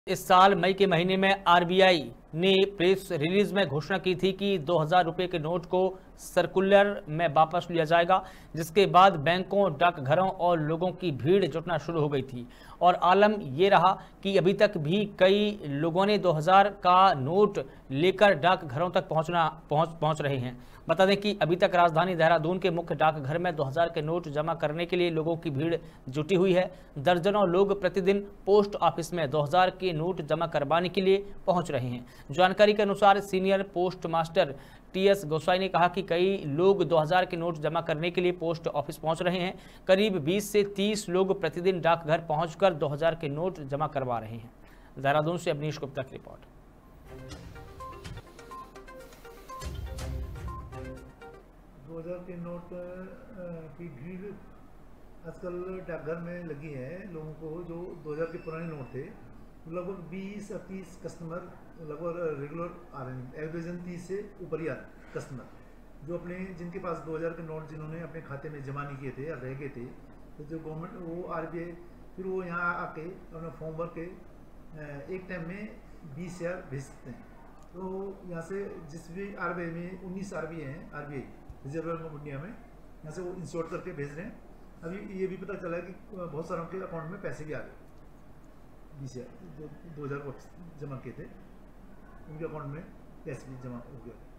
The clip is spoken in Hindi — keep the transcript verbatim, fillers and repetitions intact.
इस साल मई के महीने में आरबीआई ने प्रेस रिलीज में घोषणा की थी कि दो हजार रुपये के नोट को सर्कुलर में वापस लिया जाएगा, जिसके बाद बैंकों, डाकघरों और लोगों की भीड़ जुटना शुरू हो गई थी। और आलम ये रहा कि अभी तक भी कई लोगों ने दो हजार का नोट लेकर डाकघरों तक पहुंचना पहुंच पहुंच रहे हैं। बता दें कि अभी तक राजधानी देहरादून के मुख्य डाकघर में दो हजार के नोट जमा करने के लिए लोगों की भीड़ जुटी हुई है। दर्जनों लोग प्रतिदिन पोस्ट ऑफिस में दो हजार के नोट जमा करवाने के लिए पहुंच रहे हैं। जानकारी के अनुसार senior postmaster T S Gosai ने कहा कि कई लोग दो हजार के नोट जमा करने के लिए पोस्ट ऑफिस पहुंच रहे हैं। करीब बीस से तीस लोग प्रतिदिन डाकघर पहुंचकर दो हजार के नोट जमा करवा रहे हैं। देहरादून से अवनीश गुप्ता की रिपोर्ट। दो हजार के नोट की भीड़ आजकल डाकघर में लगी है। लोगों को जो दो हजार के पुराने नोट थे, लगभग बीस या तीस कस्टमर लगभग रेगुलर आ रहे हैं। एवरेजन तीस से ऊपर ही आ रहे कस्टमर जो अपने जिनके पास दो हजार के नोट जिन्होंने अपने खाते में जमा नहीं किए थे या रह गए थे, तो जो गवर्नमेंट वो आरबीआई फिर वो यहाँ आके अपना फॉर्म भर के एक टाइम में बीस हजार भेज सकते हैं। तो यहाँ से जिस भी आरबीआई में उन्नीस आरबीआई हैं, RBI Reserve Bank of India में, यहाँ से वो इंश्योर करके भेज रहे हैं। अभी ये भी पता चला है कि बहुत सारों के अकाउंट में पैसे भी आ गए। बीस हजार जो दो हजार जमा किए थे उनके अकाउंट में पैसे भी जमा हो गया।